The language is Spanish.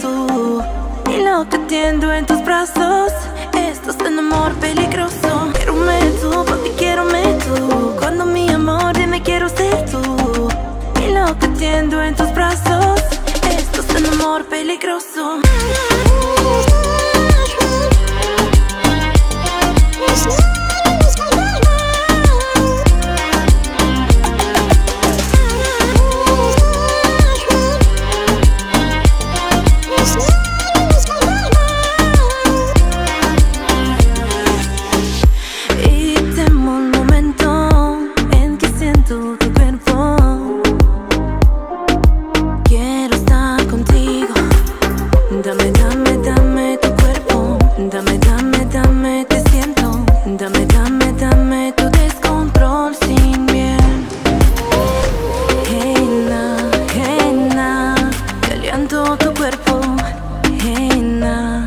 tú. Y lo que tiendo en tus brazos, esto es un amor peligroso. Quiérome tú, papi, quiérome tú. Cuando mi amor dime quiero ser tú. Y lo que tiendo en tus brazos, esto es un amor peligroso. Dame, dame, dame tu cuerpo. Dame, dame, dame, te siento. Dame, dame, dame tu descontrol sin miel. Hey, na, caliento tu cuerpo. Hey, na.